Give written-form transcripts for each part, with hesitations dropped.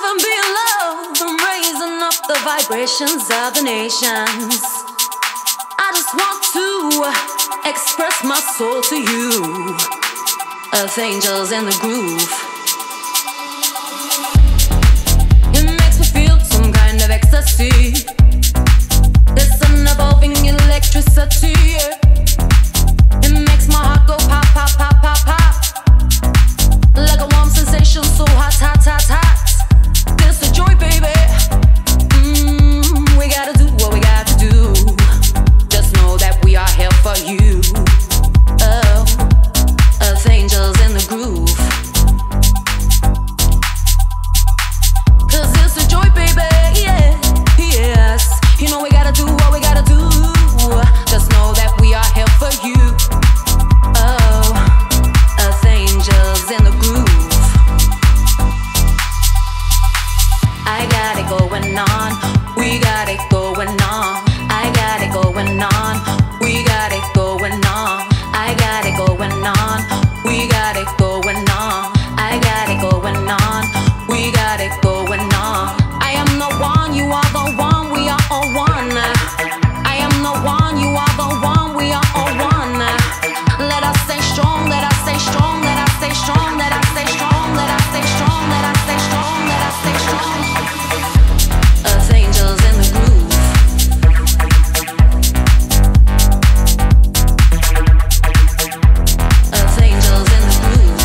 and be in love and raising up the vibrations of the nations. I just want to express my soul to you. Earth angels in the groove. It makes me feel some kind of ecstasy. There's an evolving electricity. It makes my heart go pop, pop, pop, pop, pop. Like a warm sensation, so hot, hot, hot, hot. This is joy, baby. We gotta do what we got to do. Just know that we are here for you. Oh, earth angels in the groove. 'Cause this is joy, baby. Yeah, yes. You know we gotta do what we gotta do. Just know that we are here for you. Oh, earth angels in the groove. I got it going on. We got it going on. I got it going on. We got it going on. I got it going on. We got it going on. I got it going on. We got it going on. I am the one, you are the one, we are all one. I am the one, you are the one, we are all one. Let us stay strong, let us stay strong, let us stay strong, let us stay strong, let us stay strong, let us stay strong, let us stay strong. Earth angels in the groove. Earth angels in the groove.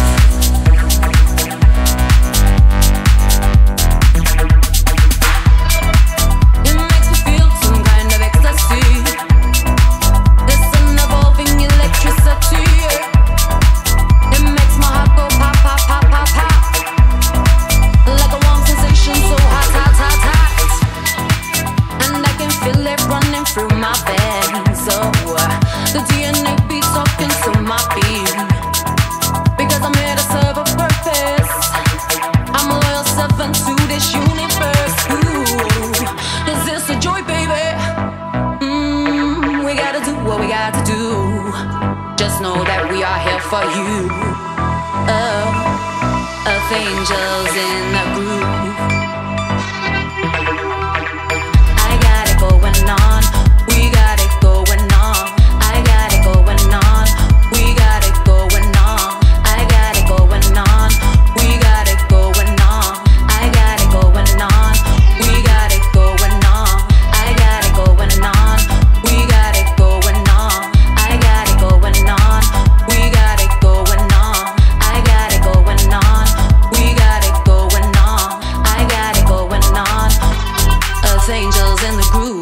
It makes me feel some kind of ecstasy. There's an evolving electricity. It makes my heart go pop, pop, pop, pop, pop. Like a warm sensation, so hot, hot, hot, hot. And I can feel it running through my veins. Oh, the DNA be talking to my beat. Because I'm here to serve a purpose. I'm a loyal servant to this universe. Ooh, is this a joy, baby? We gotta do what we got to do. Just know that we are here for you. Oh, earth angels in the groove. I got it going on. We got it going on. I got it going on. We got it going on. I got it going on. We got it going on. I got it going on. We got it going on. I got it going on. We got it going on. I got it going on. We got it going on. I got it going on. We got it going on. I got it going on. Earth angels in the groove.